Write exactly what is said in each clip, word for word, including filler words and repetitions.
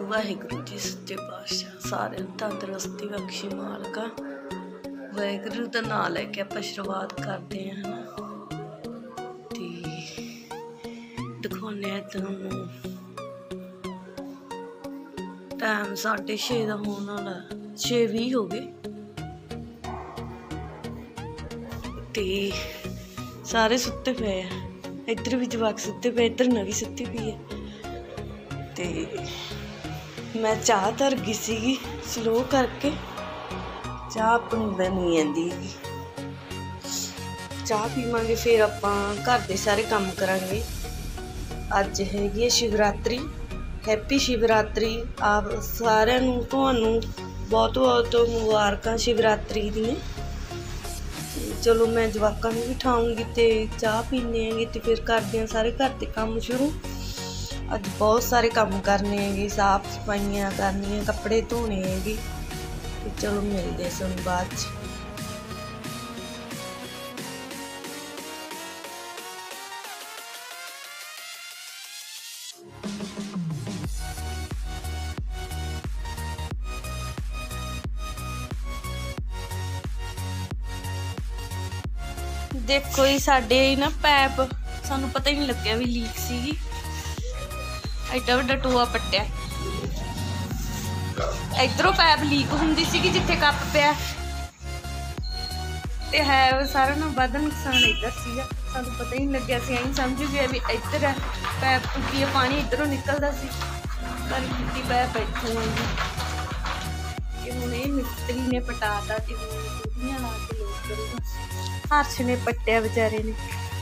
वाहिगुरु जी सच्चे पातशाह सारे तंदुरुस्ती बख्शी मालका। वाहिगुरु का नाम लैके आप शुरुआत करते हैं है ना। तो दिखाने तुहानू टाइम साढ़े छे का होने वाला, छे भी हो गए। तो सारे सुते पे है, इधर भी जवाक सुते पे, इधर नवी सुती पई है। तो मैं चाह धर गई सी स्लो करके, चाह अपनी बनी आती है। चाह पीवांगे फिर आपां घर दे सारे काम करांगे। अज हैगी शिवरात्रि, हैप्पी शिवरात्रि आप सारिਆਂ ਨੂੰ ਤੁਹਾਨੂੰ बहुत बहुत मुबारकां शिवरात्रि ਦੀਆਂ। चलो मैं जवाकां ਨੂੰ भी उठाऊंगी तो चाह पीने हैं तो फिर करते हैं सारे घर के काम शुरू। अज बहुत सारे काम करने हैं, साफ सफाइयाँ करनी, कपड़े धोने हैं। तो चलो मिलते हैं बाद च। देखो जी साडे ना पैप सानू पता ही नहीं लग्या भी लीक सीगी। एडा वड्डा टोआ पट्टिया, इधरों पैप लीक हुंदी सीगी जिथे कप पिया, ते है सारा ना वध नुकसान इधर सीगा। सानू पता ही नहीं लग्या, सी ऐं समझ गया भी इधर है पैप टुटी है, पानी इधरों निकलदा सी पर टुटी पैप इत्थों आंदी। ते हुण इह मिस्त्री ने पटाता ते हुण टूटियां ला के लोक करूगा। हर्ष ने पट्टिया बेचारे ने।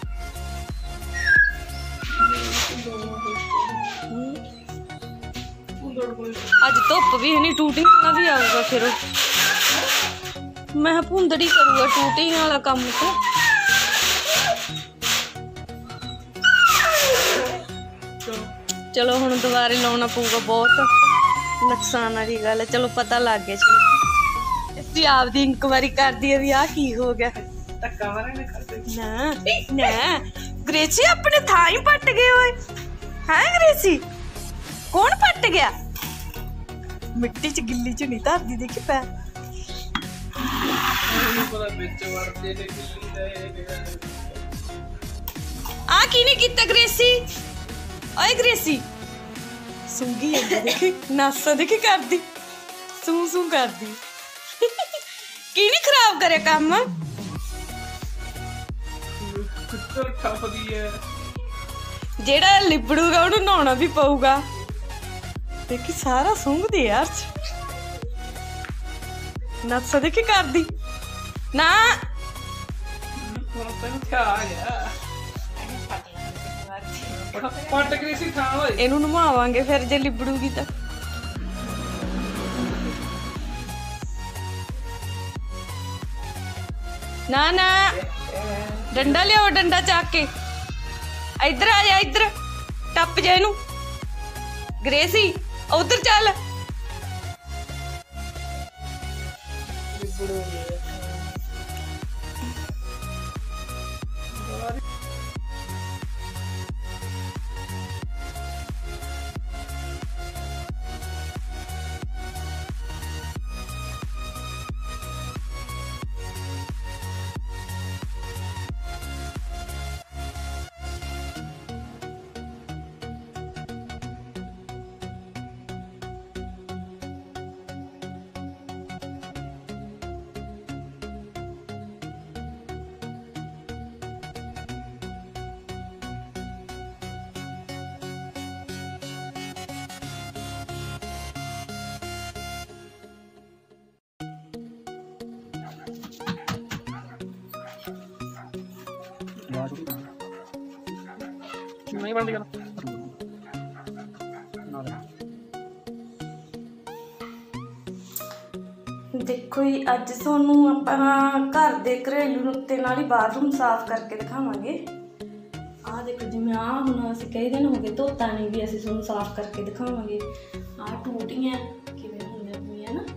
अज धुप भी है, टूटिंग वाला भी आऊगा फिर मैं भूंदड़ी करूँगा टूटिंग वाला काम। तो चलो हुण दोबारे लाउना पऊगा, बहुत नुकसान वाली गल है। चलो पता लग गया जी, आपदी इंक्वायरी कर दी है भी आ की हो गया। ना ना ग्रेसी अपने थां ही पट गए होए हैं। ग्रेसी कौन पट गया? मिट्टी च गिल्ली च नहीं धरदी, देखी पैर आ की नहीं कीता ग्रेसी। ओए ग्रेसी सूंगी है, देखी नासा देखी करदी, सू सू करदी। की नहीं खराब करे काम? जेड़ा लिबड़ूगा उन्हें नहाना भी पऊगा। देखी सारा सूंघदी यार, नसा देखी करदी ना। इनू नवावांगे फिर जे लिबड़ूगी तो। ना ना डंडा लियाओ, डंडा चाक के इधर आ जा, इधर टप जा इनू। ग्रेसी उधर चल। नहीं बंद कर। देखो जी अज तुहानू अपना घर के घरेलू नुक्ते नाल ही बाथरूम साफ करके दिखावांगे। आ देखो जिवें आ हुण असीं कई दिन हो गए धोता नहीं, भी असीं तुहानू साफ करके दिखावांगे। आ टूटियां किवें होईयां पईयां ना,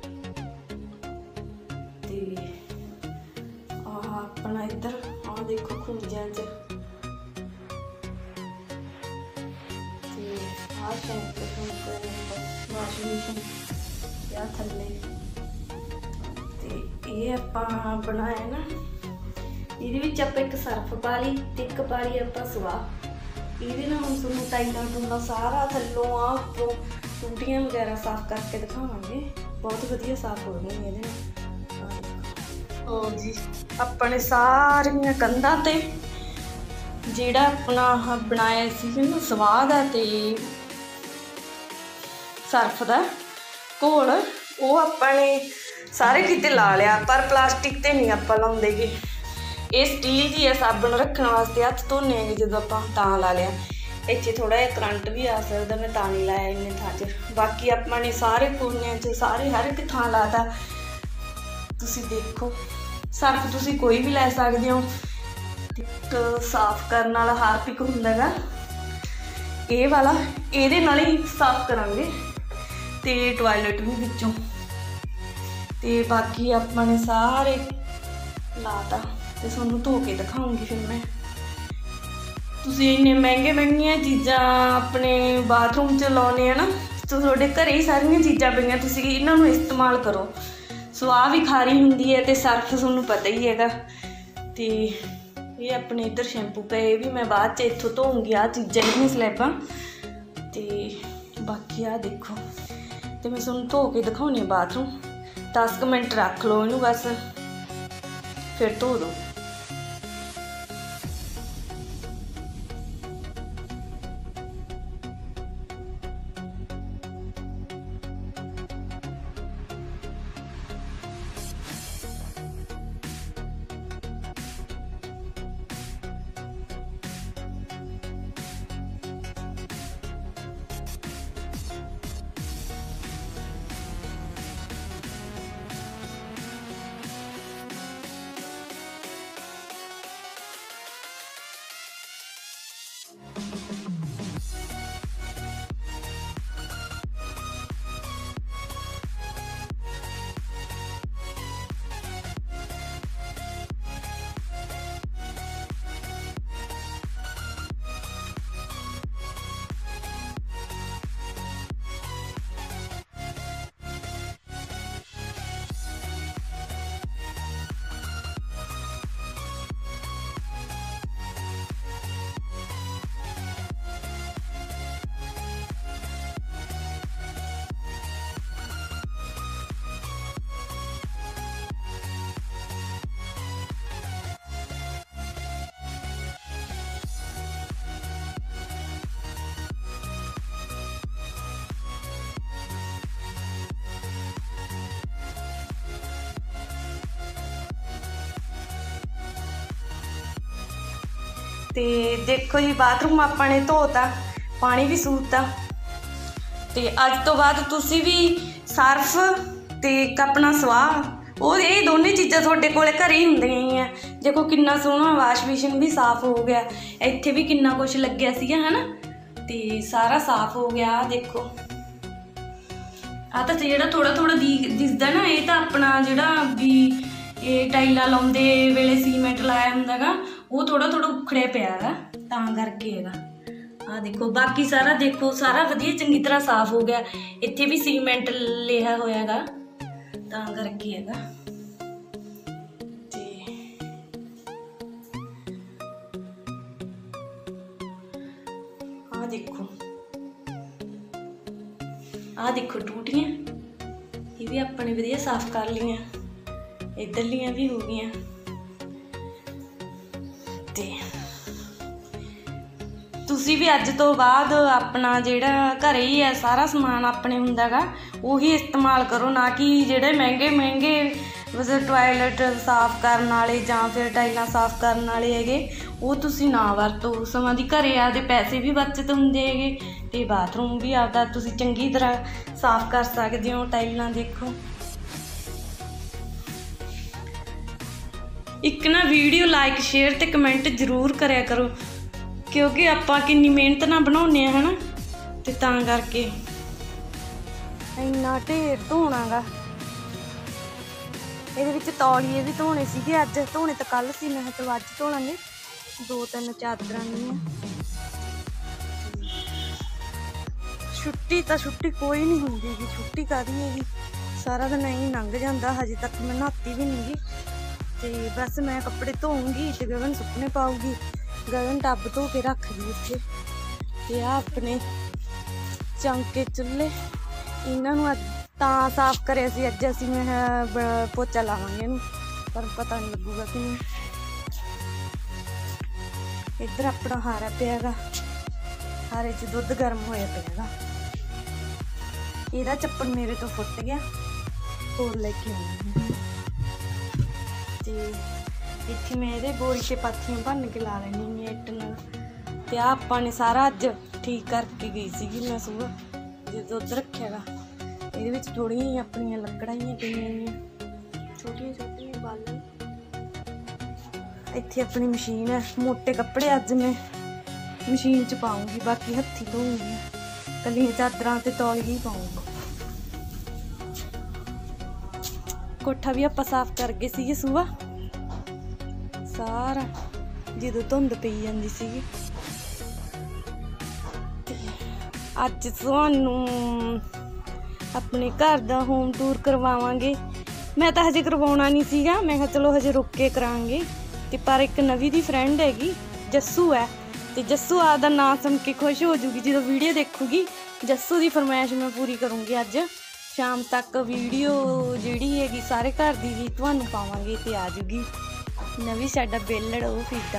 ते आ अपना इधर आ देखो खुंजियां च, ते आ आ शैंपू शैंपू वाशिंग मशीन या थले ते ये आपां बनाया ना ਇਹਦੇ ਵਿੱਚ ਆਪਾਂ ਇੱਕ ਸਰਫ ਪਾ ਲਈ ਤੇ ਇੱਕ ਪਾ ਲਈ ਆਪਾਂ ਸਵਾਹ। ਇਹਦੇ ਨਾਲ ਹੁਣ ਤੁਹਾਨੂੰ ਟਾਈਲਾਂ ਟੂਲਾਂ ਸਾਰਾ ਥੱਲੋਂ ਆ ਉੱਪਰੋਂ ਟੂਟੀਆਂ ਵਗੈਰਾ ਸਾਫ਼ ਕਰਕੇ ਦਿਖਾਵਾਂਗੇ। ਬਹੁਤ ਵਧੀਆ ਸਾਫ਼ ਹੋ ਗਈਆਂ ਇਹਦੇ ਨਾਲ। ਉਹ ਜੀ ਆਪਣੇ ਸਾਰੀਆਂ ਕੰਧਾਂ ਤੇ ਜਿਹੜਾ ਆਪਣਾ ਆਹ ਬਣਾਇਆ ਸੀ ਨਾ ਸਵਾਹ ਦਾ ਤੇ ਸਰਫ ਦਾ ਘੋਲ ਉਹ ਆਪਾਂ ਨੇ ਸਾਰੇ ਕਿਤੇ ਲਾ ਲਿਆ, ਪਰ ਪਲਾਸਟਿਕ ਤੇ ਨਹੀਂ ਆਪਾਂ ਲਾਉਂਦੇ ਗੇ। ਇਹ ਸਟੀਲ ਦੀ ਹੈ, ਸਾਬਣ ਰੱਖਣ ਵਾਸਤੇ ਹੱਥ ਧੋਨੇ ਆਂਗੇ ਜਦੋਂ ਆਪਾਂ ਤਾਂ ਲਾ ਲਿਆ। ਇੱਥੇ ਥੋੜਾ ਜਿਹਾ ਕਰੰਟ ਵੀ ਆ ਸਕਦਾ, ਮੈਂ ਤਾਂ ਨਹੀਂ ਲਾਇਆ ਇੰਨੇ ਥਾਂ 'ਚ। ਬਾਕੀ ਆਪਾਂ ਨੇ ਸਾਰੇ ਕੋਨਿਆਂ 'ਚ ਸਾਰੇ ਹਰ ਇੱਕ ਥਾਂ ਲਾਤਾ। ਤੁਸੀਂ ਦੇਖੋ ਸਰਫ ਤੁਸੀਂ ਕੋਈ ਵੀ ਲੈ ਸਕਦੇ ਹੋ। ਇੱਕ ਸਾਫ਼ ਕਰਨ ਵਾਲਾ ਹਾਰਪਿਕ ਹੁੰਦਾ ਗਾ ਇਹ ਵਾਲਾ, ਇਹਦੇ ਨਾਲ ਹੀ ਸਾਫ਼ ਕਰਾਂਗੇ ਤੇ ਟੋਇਲਟ ਵੀ ਵਿੱਚੋਂ। ਤੇ ਬਾਕੀ ਆਪਾਂ ਨੇ ਸਾਰੇ ਲਾਤਾ ਤੇ ਤੁਹਾਨੂੰ ਧੋ ਕੇ ਦਿਖਾਉਂਗੀ ਫਿਰ ਮੈਂ। ਤੁਸੀਂ ਇੰਨੇ ਮਹਿੰਗੇ ਮਹਿੰਗੀਆਂ ਚੀਜ਼ਾਂ ਆਪਣੇ ਬਾਥਰੂਮ 'ਚ ਲਾਉਣੇ ਆ ਨਾ, ਤੁਹਾਡੇ ਘਰੇ ਹੀ ਸਾਰੀਆਂ ਚੀਜ਼ਾਂ ਪਈਆਂ, ਤੁਸੀਂ ਇਹਨਾਂ ਨੂੰ ਇਸਤੇਮਾਲ ਕਰੋ। ਸਵਾਹ ਵੀ ਖਾਰੀ ਹੁੰਦੀ ਹੈ ਤੇ ਸਰਫ ਤੁਹਾਨੂੰ ਪਤਾ ਹੀ ਹੈਗਾ। ਤੇ ਇਹ ਆਪਣੇ ਇੱਧਰ ਸ਼ੈਂਪੂ ਪਏ ਵੀ ਮੈਂ ਬਾਅਦ 'ਚ ਇੱਥੋਂ ਧੋਉਂਗੀ। ਆਹ ਚੀਜ਼ਾਂ ਜਿਹੜੀਆਂ ਸਲੈਬਾਂ ਤੇ ਬਾਕੀ ਆਹ ਦੇਖੋ। ਤੇ ਮੈਂ ਤੁਹਾਨੂੰ ਧੋ ਕੇ ਦਿਖਾਉਣੀ ਆ ਬਾਥਰੂਮ। ਦਸ ਕੁ ਮਿੰਟ ਰੱਖ ਲਓ ਇਹਨੂੰ ਬਸ, ਫਿਰ ਧੋ ਦਿਓ। ਤੇ ਦੇਖੋ ਜੀ ਬਾਥਰੂਮ ਆਪਾਂ ਨੇ ਧੋਤਾ, ਪਾਣੀ ਵੀ ਸੂਤਾ। ਤੇ ਅੱਜ ਤੋਂ ਬਾਅਦ ਤੁਸੀਂ ਵੀ ਸਰਫ ਤੇ ਇੱਕ ਆਪਣਾ ਸਵਾਹ, ਉਹ ਇਹ ਦੋਨੇ ਚੀਜ਼ਾਂ ਤੁਹਾਡੇ ਕੋਲ ਘਰੇ ਹੀ ਹੁੰਦੀਆਂ ਹੀ ਆ। ਦੇਖੋ ਕਿੰਨਾ ਸੋਹਣਾ ਵਾਸ਼ ਬੇਸਿਨ ਵੀ ਸਾਫ਼ ਹੋ ਗਿਆ, ਇੱਥੇ ਵੀ ਕਿੰਨਾ ਕੁਛ ਲੱਗਿਆ ਸੀਗਾ ਹੈ ਨਾ, ਤੇ ਸਾਰਾ ਸਾਫ਼ ਹੋ ਗਿਆ। ਆਹ ਦੇਖੋ ਆਹ ਤਾਂ ਜਿਹੜਾ ਥੋੜਾ ਥੋੜਾ ਦੀ ਦਿਸਦਾ ਨਾ, ਇਹ ਤਾਂ ਆਪਣਾ ਜਿਹੜਾ ਵੀ ਇਹ ਟਾਈਲਾਂ ਲਾਉਂਦੇ ਵੇਲੇ ਸੀਮੈਂਟ ਲਾਇਆ ਹੁੰਦਾ ਗਾ, ਉਹ ਥੋੜਾ ਥੋੜਾ ਉਖੜਿਆ ਪਿਆ ਗਾ, ਤਾਂ ਕਰਕੇ ਹੈਗਾ। ਆਹ ਦੇਖੋ ਬਾਕੀ ਸਾਰਾ ਦੇਖੋ ਸਾਰਾ ਵਧੀਆ ਚੰਗੀ ਤਰ੍ਹਾਂ ਸਾਫ਼ ਹੋ ਗਿਆ। ਇੱਥੇ ਵੀ ਸੀਮੈਂਟ ਲਿਆ ਹੋਇਆ ਗਾ, ਤਾਂ ਕਰਕੇ ਹੈਗਾ। ਤੇ ਆਹ ਦੇਖੋ ਆਹ ਦੇਖੋ ਟੂਟੀਆਂ, ਇਹ ਵੀ ਆਪਣੇ ਵਧੀਆ ਸਾਫ਼ ਕਰ ਲਈਆਂ, ਇੱਧਰਲੀਆਂ ਵੀ ਹੋ ਗਈਆਂ। ਤੇ ਤੁਸੀਂ ਵੀ ਅੱਜ ਤੋਂ ਬਾਅਦ ਆਪਣਾ ਜਿਹੜਾ ਘਰੇ ਹੀ ਹੈ ਸਾਰਾ ਸਮਾਨ ਆਪਣੇ ਹੁੰਦਾ ਗਾ, ਉਹੀ ਇਸਤੇਮਾਲ ਕਰੋ, ਨਾ ਕਿ ਜਿਹੜੇ ਮਹਿੰਗੇ ਮਹਿੰਗੇ ਬਸ ਟੋਇਲਟ ਸਾਫ਼ ਕਰਨ ਵਾਲੇ ਜਾਂ ਫਿਰ ਟਾਈਲਾਂ ਸਾਫ਼ ਕਰਨ ਵਾਲੇ ਹੈਗੇ, ਉਹ ਤੁਸੀਂ ਨਾ ਵਰਤੋ। ਸਮਾਂ ਦੀ ਘਰੇ ਆਪਦੇ ਪੈਸੇ ਵੀ ਬਚਤ ਹੁੰਦੇ ਹੈਗੇ ਤੇ ਬਾਥਰੂਮ ਵੀ ਆਪਦਾ ਤੁਸੀਂ ਚੰਗੀ ਤਰ੍ਹਾਂ ਸਾਫ਼ ਕਰ ਸਕਦੇ ਹੋ। ਟਾਈਲਾਂ ਦੇਖੋ, ਇੱਕ ਨਾ ਵੀਡੀਓ ਲਾਈਕ ਸ਼ੇਅਰ ਤੇ ਕਮੈਂਟ ਜ਼ਰੂਰ ਕਰਿਆ ਕਰੋ, ਕਿਉਂਕਿ ਆਪਾਂ ਕਿੰਨੀ ਮਿਹਨਤ ਨਾਲ ਬਣਾਉਂਦੇ ਹਾਂ ਹੈ ਨਾ, ਤੇ ਤਾਂ ਕਰਕੇ ਇੰਨਾ ਢੇਰ ਧੋਣਾ ਗਾ। ਇਹਦੇ ਵਿੱਚ ਤੌਲੀਏ ਵੀ ਧੋਣੇ ਸੀਗੇ, ਅੱਜ ਧੋਣੇ ਤਾਂ ਕੱਲ੍ਹ ਸੀ, ਮੈਂ ਕਿਹਾ ਚਲੋ ਅੱਜ ਧੋ ਲਾਂਗੇ। ਦੋ ਤਿੰਨ ਚਾਦਰਾਂ ਦੀਆਂ छुट्टी तो छुट्टी कोई नहीं होंगी गी, छुट्टी कादी है गी, सारा दिन नहीं लंघ जाता। हजे तक मैं नहाती भी नहीं गी, तो बस मैं कपड़े धोऊंगी तो गगन सुकने पाऊगी। गगन टब धो के रख दी उत्थे, ते आ अपने चौंके चुल्हे इन्हों तां साफ करे सी अज असीं मैं पोचा लावांगे इनू, पर पता नहीं लगूगा कि नहीं। इधर अपना हारा पिया गा, हारे च दुध गर्म होया पिया गा। इहदा चप्पड़ मेरे तो फुट गया, होर लेके आउणा ते इत्थे मैं इहदे बोरी ते पाथियां भन्न के ला लैनी इट्ट नाल। ते आ आपां ने सारा अज ठीक करके गई सीगी मैं सुबह जो दुध रखिया गा। इहदे विच थोड़ियां ही अपणियां लकड़ां ही पईयां, छोटियां छोटियां बालां। इत्थे अपनी मशीन है, मोटे कपड़े अज मैं मशीन च पाऊंगी, बाकी हत्थी धोऊंगी, कलियां चादरां ते तौलिए ही पाऊंगी। कोठा भी आपां साफ कर गए सीगे सुबह सारा, जदों धुंध पई जांदी सीगी। अज तुहानूं अपने घर दा होम टूर करवावांगे। मैं तो हजे करवाउणा नहीं सीगा, मैं कहा चलो हजे रुक के करांगे। ते पर एक नवी दी फ्रेंड हैगी जस्सू है, ते जस्सू आपदा नाम सुन के खुश हो जूगी जो वीडियो देखूगी। जस्सू की फरमाइश मैं पूरी करूँगी। अज शाम तक वीडियो जिहड़ी हैगी सारे घर दी ही तुहानूं पावांगे, ते आ जूगी नवी साडा बेलड़ वो फीता।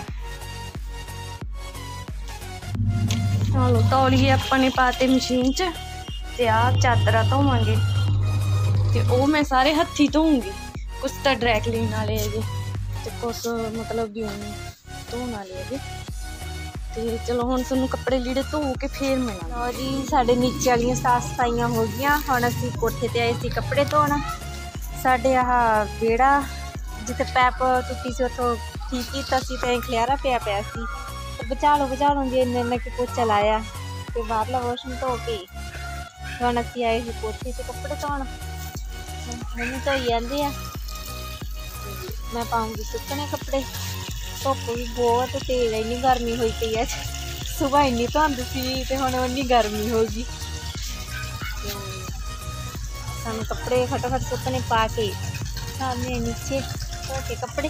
चलो तौलिए आपां ने पाते मशीन च, ते आ चादरां धोवांगे, ते ओह मैं सारे हत्थी धोऊंगी। कुछ तो ड्राई क्लीन वाले है, ते कुछ मतलब भी धोने वाले है। ते चलो हुण तुहानूं कपड़े लीड़े धो के फिर मिलांगे। लो जी साडे नीचे वालियां साफ सफाइयां हो गईयां, हुण असीं कोठे ते आए सी कपड़े धोण। साडे आह बेड़ा जिथे पैप टुटी सी उत्थों ठीक कीता सी, ते खलियारा पिया पिया सी, ते बचालो बचालो जी इन्ने इन्ने के पोचा लाया, ते बाहरला वाशरूम धो के हुण असीं आए सी कोठे ते कपड़े धोण। मम्मी धोई जांदे आ, मैं पाऊंगी सुकने कपड़े। धुप्प भी बहुत तेज है, इन्नी गर्मी हुई पई है। सुबह इन्नी धुंध सी ते हुण उन्नी गर्मी हो गई। सानूं कपड़े फटाफट सुकने पा के सामने नीचे धो के कपड़े।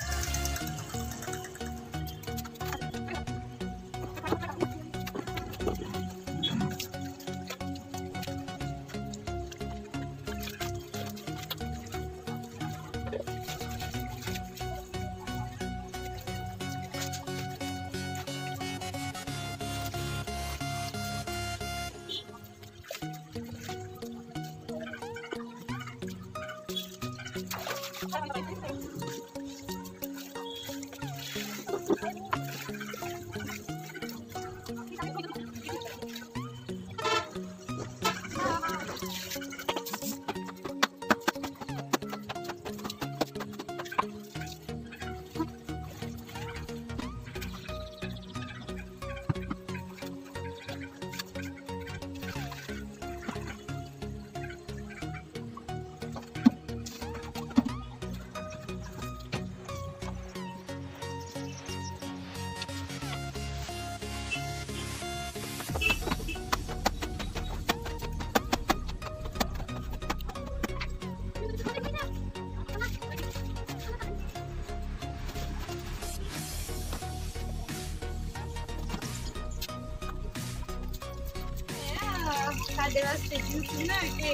साडे वास्ते जूस बना के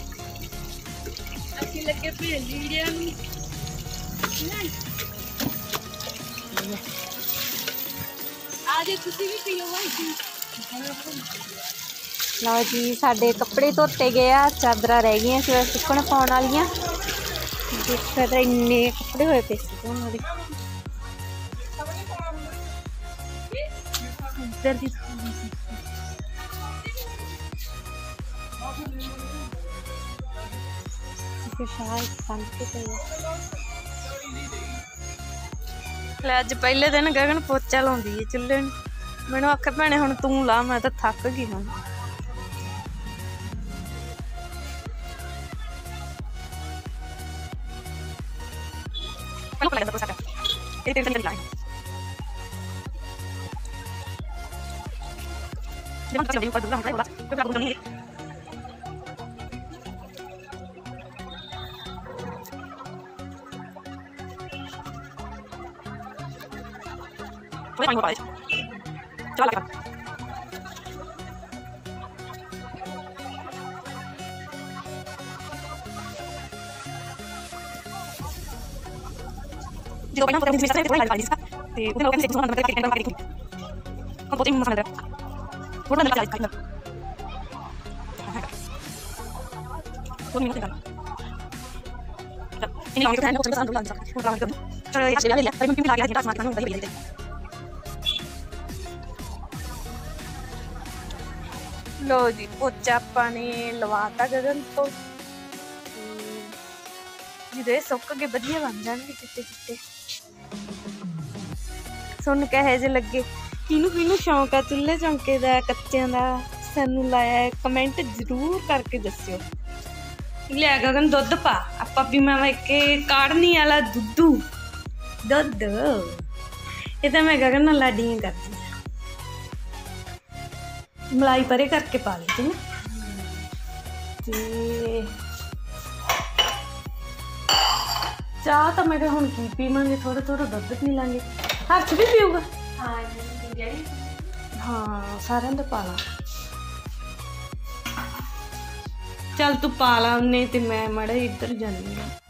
असीं लगे पे लीड़ियां नूं आज तुसीं भी पीओ भाई। लो जी साडे कपड़े धोते गए आ, चादरां रह गई सिवा सुकण पाउण वालियां। देखो तो इन्ने कपड़े होए पे सी धोण वाले। इधर दी अज पहले दिन गगन पोचा लाउंदी है चुल्हे नूं। मैनूं आखे भैणे हुण तूं ला, मैं तो थक गई हुण। Di dopo potremmo dismettere poi la valisa. E uno che si sono andati a prendere un po' di massa nella. Guarda nella valisa. Con minuti da. Ini lang kita hendak usah dulu lancar. Kurang lagi. Cara ya sih ya, tapi mungkin lagi lagi tak semangat kan udah jadi. ਲੋ ਜੀ ਪੋਚਾ ਆਪਾਂ ਨੇ ਲਵਾਤਾ ਗਗਨ ਤੋਂ ਜਿਹਦੇ ਸੁੱਕ ਕੇ ਵਧੀਆ ਬਣ ਜਾਣਗੇ ਚਿੱਟੇ ਚਿੱਟੇ ਸੁਣ ਕਹੇ ਜੇ ਲੱਗੇ ਕਿਹਨੂੰ ਕਿਹਨੂੰ ਸ਼ੌਂਕ ਆ ਚੁੱਲ੍ਹੇ ਚੌਂਕੇ ਦਾ ਕੱਚਿਆਂ ਦਾ ਸਾਨੂੰ ਲਾਇਆ ਕਮੈਂਟ ਜ਼ਰੂਰ ਕਰਕੇ ਦੱਸਿਓ ਲਿਆ ਗਗਨ ਦੁੱਧ ਪਾ ਆਪਾਂ ਪੀਵਾਂਗੇ ਕਿ ਕਾੜਨੀ ਵਾਲਾ ਦੁੱਧੂ ਦੁੱਧ ਇਹ ਤਾਂ ਮੈਂ ਗਗਨ ਨਾਲ ਲਾਡੀਆਂ ਕਰਦੀ ਮਲਾਈ ਪਰੇ ਕਰਕੇ ਪਾ ਲਈ ਤੂੰ ਤੇ ਚਾਹ ਤਾਂ ਮੈਂ ਕਿਹਾ ਹੁਣ ਕੀ ਪੀਵਾਂਗੇ ਥੋੜਾ ਥੋੜਾ ਦੁੱਧ ਪੀ ਲਾਂਗੇ ਹਰਸ਼ ਵੀ ਪੀਊਗਾ ਹਾਂ ਜਿਹੜੀ ਹਾਂ ਸਾਰਿਆਂ ਦਾ ਪਾ ਲਾ ਚੱਲ ਤੂੰ ਪਾ ਲਾ ਉਹਨੇ ਤੇ ਮੈਂ ਮੜਾ ਇੱਧਰ ਜਾਂਦੀ ਹਾਂ